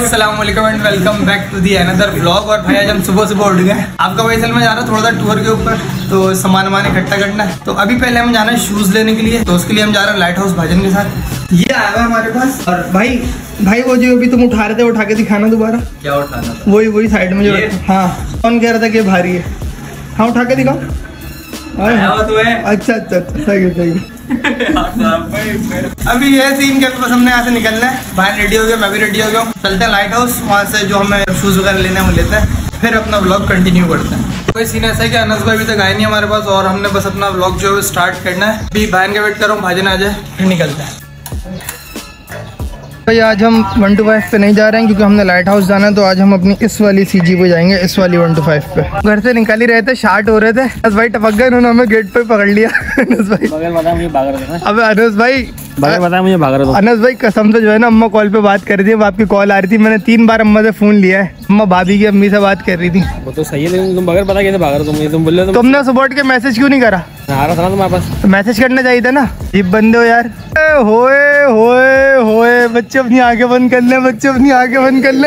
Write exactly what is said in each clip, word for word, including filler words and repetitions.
अस्सलाम वालेकुम and welcome back to the another vlog. और भाई आज हम सुबह सुबह उठ गए। आपका भाई असल में जा रहा है थोड़ा सा टूर के ऊपर, तो सामान वामान इकट्ठा करना है। तो अभी पहले हम जाना है शूज लेने के लिए, तो उसके लिए हम जा रहे हैं लाइट हाउस भाजन के साथ। ये आया हुआ हमारे पास। और भाई भाई वो जो अभी तुम उठा रहे थे उठा के दिखाना दोबारा। क्या उठाना था? वही वही साइड में जो। हाँ कौन कह रहा था कि भारी है? हाँ उठा के दिखाओ। अच्छा अच्छा सही है सही है। अभी ये सीन के बस हमने यहाँ से निकलना है। भाई रेडी हो गया, मैं भी रेडी हो गया हूँ। चलते हैं लाइट हाउस, वहाँ से जो हमें शूज वगैरह लेने वो लेते हैं, फिर अपना व्लॉग कंटिन्यू करते हैं। कोई सीन ऐसा है कि अनस भाई अभी तक आए नहीं हमारे पास, और हमने बस अपना व्लॉग जो है स्टार्ट करना है। अभी भाई का वेट कर रहा हूँ, भाजन आ जाए फिर निकलते हैं। भाई आज हम वन टू फाइव पे नहीं जा रहे हैं क्योंकि हमने लाइट हाउस जाना है, तो आज हम अपनी इस वाली सीजी पे जाएंगे, इस वाली वन टू फाइव पे। घर से निकल ही रहे थे, शार्ट हो रहे थे, अनस भाई टपक गए, उन्होंने हमें गेट पे पकड़ लिया। अनस भाई अबे अनस भाई बता मुझे भाग रहा था। अनस भाई कसम से जो है ना, अम्मा कॉल पे बात कर रही थी, अब आपकी कॉल आ रही थी, मैंने तीन बार अम्मा से फोन लिया है। अम्मा भाभी की अम्मी से बात कर रही थी। वो तो सही है, लेकिन तुम बगैर पता कैसे भाग रहे हो? तुम तुम बोल रहे, तुमने सुबह के मैसेज क्यों नहीं करा? आ रहा था ना तुम्हारे पास, तो मैसेज करना चाहिए था ना। जीप बंदे हो यार। होए होए होए बच्चे अपनी आंखें बंद कर ले, बच्चे अपनी आंखें बंद कर ले।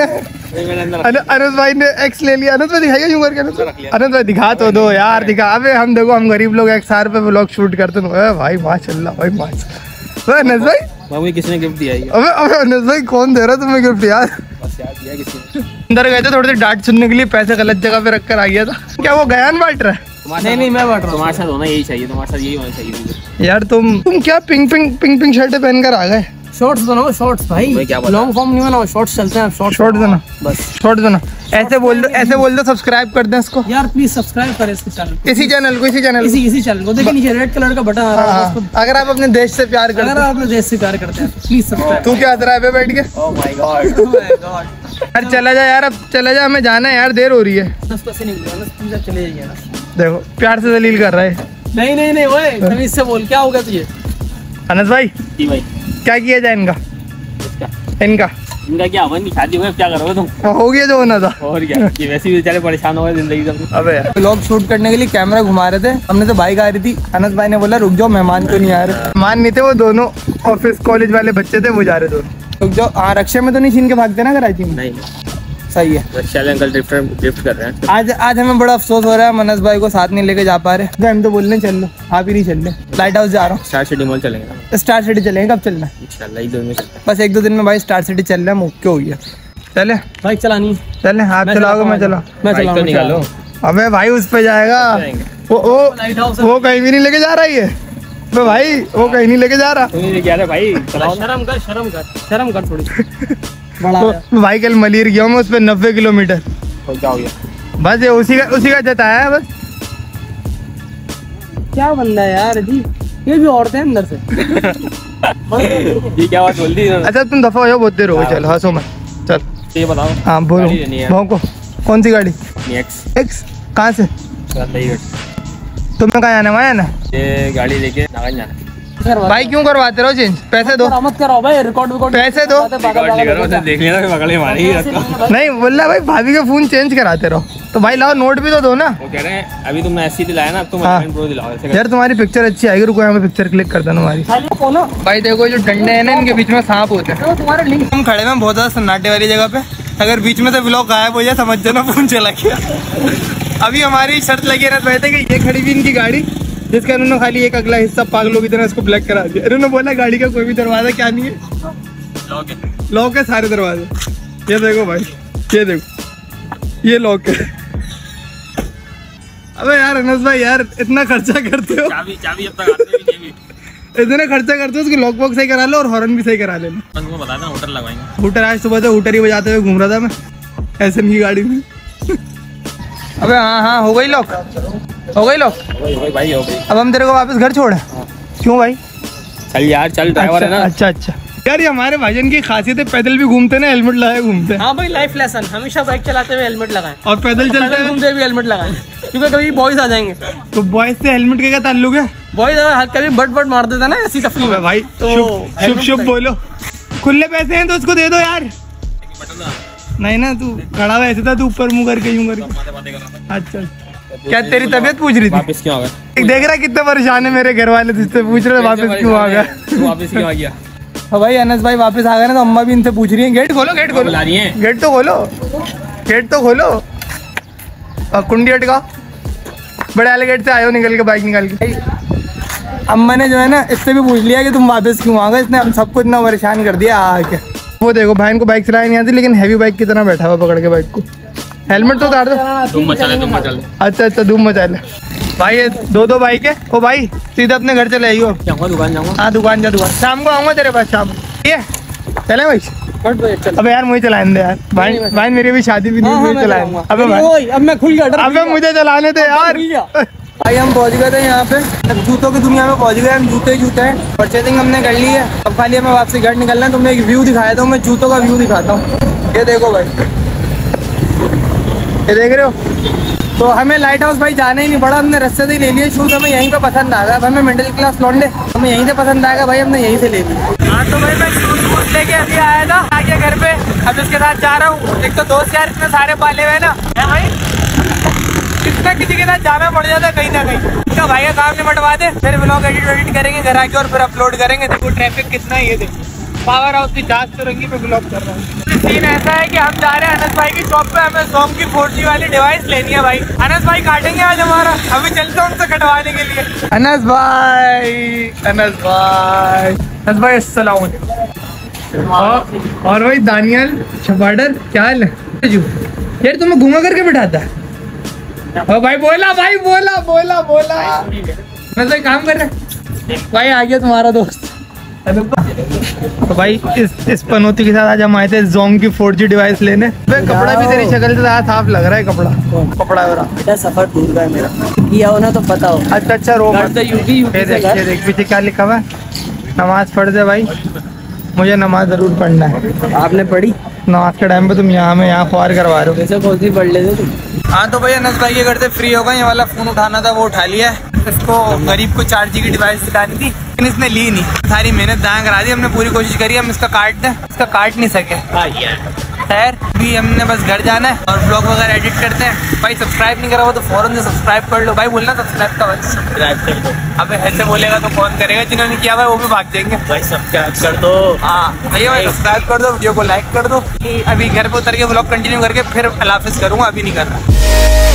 अनस भाई ने एक्स ले लिया। अनस भाई दिखाइए यूं करके। अनस भाई दिखा तो दो यार, दिखा। अबे हम देखो, हम गरीब लोग एक्स आर पे व्लॉग शूट करते हैं भाई। माशाल्लाह भाई माशाल्लाह। अनस भाई मुझे किसने गिफ्ट दिया है? अबे अबे अनस भाई कौन दे रहा तुम्हें गिफ्ट यार? बस यार दिया किसी ने। अंदर गए थे थोड़ी देर डांट सुनने के लिए, पैसे गलत जगह पे रख कर आ गया था। क्या वो गयान बांट रहा है? नहीं नहीं मैं बांट रहा हूँ। तुम्हारे साथ होना यही चाहिए, तुम्हारे साथ यही होना चाहिए यार। तुम तुम क्या pink pink pink pink shirt पहन कर आ गए? शॉर्ट्स बनाओ शॉर्ट्स भाई, लॉन्ग फॉर्म नहीं बनाओ, शॉर्ट्स चलते हैं। शॉर्ट्स शॉर्ट्स देना बस, शॉर्ट्स देना। ऐसे बोल दो, ऐसे बोल दो सब्सक्राइब कर दें इसको यार, प्लीज सब्सक्राइब करें इसके चैनल, इसी चैनल को, इसी चैनल इसी इसी चैनल को। देखिए नीचे रेड कलर का बटन आ रहा है। अगर आप अपने देश से प्यार करते हैं, अगर आप अपने देश से प्यार करते हैं प्लीज सब्सक्राइब। तू क्या हंस रहा है बैठ के? Oh my God oh my God यार चला जा यार, अब चला जा, हमें जाना है यार, देर हो रही है। चले जाइए ना। देखो प्यार से दलील कर रहा है। नहीं नहीं नहीं ओए तमीज से बोल, क्या होगा तुझे? अनस भाई जी भाई क्या किया जाए इनका? इनका इनका क्या हुआ? इनकी शादी हुई, क्या करोगे तुम? हो गया जो होना था। और क्या, ये वैसे भी बेचारे परेशान हो गए जिंदगी से। अबे व्लॉग शूट करने के लिए कैमरा घुमा रहे थे, हमने तो बाइक आ रही थी। अनस भाई ने बोला रुक जाओ, मेहमान क्यों नहीं आ रहे? मेहमान नहीं थे, वो दोनों ऑफिस कॉलेज वाले बच्चे थे, वो जा रहे थे। रुक जाओ। हाँ रक्षा में तो नहीं छीन के भागते ना कराची में? नहीं सही है। रक्षा अंकल ड्रिफ्ट ड्रिफ्ट कर रहे हैं। आज आज हमें बड़ा अफसोस हो रहा है, अनस भाई को साथ नहीं लेके जा पा रहे। हम तो बोल रहे चल लो, आप ही नहीं चल रहे। लाइट हाउस जा रहा हूँ। स्टार सिटी मॉल चलेंगे। स्टार सिटी चलेंगे, कब चलना है? इंशाल्लाह एक दो दिन में। बस एक दो दिन में भाई स्टार सिटी चल रहा है, मुक्के हो गया। चले बाइक चलानी? चले आप चलाओगे? मैं चला मैं चला निकालो। अबे भाई उस पे जाएगा वो वो वो कहीं भी नहीं लेके जा रहा है तो भाई, वो कहीं नहीं लेके जा रहा। भाई शर्म कर शर्म कर शर्म कर थोड़ी। तो भाई कल मलिर गया मैं, उस पर नब्बे किलोमीटर। तो क्या हो गया? बस ये उसी का उसी का जताया है बस। क्या बंदा है यार जी, ये भी औरतें हैं अंदर से। ये क्या बात बोल दी? अच्छा तुम दफा हो जाओ, बहुत देर हो गई। चल हंसो मत, चल ये बताओ। हाँ बोलो को कौन सी गाड़ी? एक्स एक्स कहाँ से? तुम्हें कहाँ जाना? वहाँ ना ये गाड़ी लेके नागन जाना। भाई क्यों करवाते रहो चेंज? पैसे दो। मत करो भाई, रिकॉर्ड रिकॉर्ड पैसे दो। देख लेना बगल मारी। नहीं बोल रहा भाई, भाभी का फोन चेंज कराते रहो तो भाई लाओ, नोट भी तो दो ना। वो कह रहे हैं अभी तुमने ऐसी दिलाया ना, तुम प्रो दिलाओ यार। तुम्हारी पिक्चर अच्छी आएगी, रुको यहाँ पे पिक्चर क्लिक कर देना हमारी। भाई देखो जो डंडे हैं ना, इनके बीच में सांप होते हैं। हम खड़े हैं बहुत ज्यादा सन्नाटे वाली जगह पे, अगर बीच में से व्लॉग गायब हो जाए समझ जाना फोन चला गया। अभी हमारी शर्त लगी रहते थे कि ये खड़ी हुई इनकी गाड़ी, जिसका उन्होंने खाली एक अगला हिस्सा पागलों की तरह इसको ब्लैक करा दिया। उन्होंने बोला गाड़ी का कोई भी दरवाजा क्या नहीं है, लॉक है, लॉक है सारे दरवाजे। ये देखो भाई, ये देखो ये लॉक है। अबे यार अनस भाई यार इतना खर्चा करते हो, चाबी चाबी अब तक आते भी नहीं। इतना खर्चा करते हो, उसकी लॉक बॉक्स सही करा लो और हॉर्न भी सही करा लेना। बता दें हूटर लगवाएंगे। हूटर आज सुबह से हूटर ही बजाते हुए घूम रहा था मैं एसएम की गाड़ी में। अबे हाँ हाँ हो गई लॉक, हो गई लॉक भाई, हो गई। अब हम तेरे को वापस घर छोड़े? क्यों भाई? चल यार चल, ड्राइवर है ना। अच्छा अच्छा यार, ये हमारे भाईजान की खासियत है, पैदल भी घूमते ना, हेलमेट लगाए घूमते। हाँ भाई लाइफ लेसन, हमेशा बाइक चलाते हुए हेलमेट लगाएं और पैदल चलते हुए घूमते भी हेलमेट लगाएं, क्योंकि कभी बॉयज आ जाएंगे। तो बॉयज से हेलमेट का क्या ताल्लुक है? बॉयज कभी बट बट मार देता ना ऐसी तफरीह में भाई। तो शुभ शुभ बोलो, खुले पैसे हैं तो उसको दे दो यार। नहीं ना तू खड़ा हुआ ऐसे था, तू ऊपर मुंह करके यूं करके। अच्छा क्या तेरी तबीयत पूछ रही थी? वापस क्यों आ गया? देख रहा कितना परेशान है मेरे घर वाले, तुझसे पूछ रहे वापस क्यों आ गया? वापस क्यों आ गया? तो भाई अनस भाई वापस आ गए ना, तो अम्मा भी इनसे पूछ रही है गेट खोलो गेट खोलो, गेट तो खोलो गेट तो खोलो। और कुंडी हटका, बड़े वाले गेट से आयो निकल के, बाइक निकाल के। अम्मा ने जो है ना इससे भी पूछ लिया कि तुम वापस क्यों आ गए, इसने हम सबको इतना परेशान कर दिया आके। वो देखो भाई को बाइक चलानी नहीं आती, लेकिन हैवी बाइक की तरह बैठा हुआ पकड़ के बाइक को। हेलमेट तो उतार दो, धूम मचा ले, धूम मचा ले। अच्छा अच्छा धूम मचा ले भाई। ये दो दो बाइक है। ओ भाई सीधा अपने घर चले आइयो। दुकान जाऊंगा। हाँ दुकान जा, दुकान शाम को आऊंगा तेरे पास शाम को। ये चले भाई। अबे यार मुझे चलाने दे यार भाई, भाई मेरी भी शादी भी नहीं हुई, चलाएंगे। अबे भाई अब मैं खुल गया, अबे मुझे चलाने दे यार। भाई हम पहुंच गए थे यहाँ पे, जूतों की दुनिया में पहुंच गए हम। जूते ही जूते हैं, परचेजिंग हमने कर ली है। अब खाली हमें वापसी घर निकलना है। तुमने एक व्यू दिखाया था, मैं जूतों का व्यू दिखाता हूँ। ये देखो भाई, ये देख रहे हो। तो हमें लाइट हाउस भाई जाना ही नहीं पड़ा, हमने रास्ते से ही ले लिए शूज। हमें यहीं पे पसंद आ गया, हमें मिडिल क्लास लौंडे, हमें यहीं से पसंद आएगा भाई, हमने यहीं से ले लिया। हाँ तो भाई मैं शूज वूज लेके अभी आया था आगे घर पे, अब इसके साथ जा रहा हूँ। एक तो दोस्त यार इतने सारे पाले हुए ना है भाई, कितना किसी के साथ जाना पड़ जाता है कहीं ना कहीं। तो भाई का काम निपटवा दे, फिर ब्लॉग एडिट एडिट करेंगे घर आके और फिर अपलोड करेंगे। देखो ट्रैफिक कितना है, ये देखो पावर हाउस की जांच चुरंगी पे ब्लॉग कर रहा हूँ। सीन ऐसा है कि हम जा रहे हैं अनस भाई की शॉप पे, हमें ज़ोम की फोर जी वाली डिवाइस लेनी है भाई। अनस भाई काटेंगे आज हमारा, अभी चलते हैं उनसे कटवाने के लिए। अनस भाई, अनस भाई, अनस भाई अस्सलाम वालेकुम। और भाई दानियल छपाडर, क्या हाल है यार? तुम्हें घुमा करके बिठाता है। ओ भाई बोला, भाई बोला बोला बोला अनस भाई काम कर रहे भाई। आ गया तुम्हारा दोस्त। तो भाई इस इस पनौती के साथ आज हम आए थे ज़ोम की फोर जी डिवाइस लेने। कपड़ा भी तेरी शक्ल से ज़्यादा साफ लग रहा है। कपड़ा कपड़ा हो रहा बेटा, सफर दूर का है मेरा, किया हो ना तो पता हो। अच्छा अच्छा रो मत। ये देख पीछे क्या लिखा हुआ है, नमाज पढ़ दे भाई। मुझे नमाज जरूर पढ़ना है। आपने पढ़ी? नमाज के टाइम पे तुम यहाँ में यहाँ ख्वार करवा रहे हो, कैसे कौन सी पढ़ लेते तुम? हाँ तो भाई अनस भाई के घर से फ्री होगा, ये वाला फोन उठाना था वो उठा लिया है। इसको गरीब को चार जी की डिवाइस दिलानी थी, लेकिन इसने ली नहीं। सारी मेहनत दाएं करा दी, हमने पूरी कोशिश करी, हम इसका काट दें, इसका काट नहीं सके। खैर भी हमने बस घर जाना है और ब्लॉग वगैरह एडिट करते हैं। भाई सब्सक्राइब नहीं करा हो तो फौरन से सब्सक्राइब कर लो भाई। बोलना सब्सक्राइब का बस सब्सक्राइब कर दो। अब ऐसे बोलेगा तो कौन करेगा, जिन्होंने किया हुआ वो भी भाग जाएंगे। भाई सब्सक्राइब कर दो। हाँ भैया भाई सब्सक्राइब कर दो, वीडियो को लाइक कर दो। अभी घर पे उतर के ब्लॉग कंटिन्यू करके फिर अल्लाह हाफिज़ करूँगा, अभी नहीं कर रहा।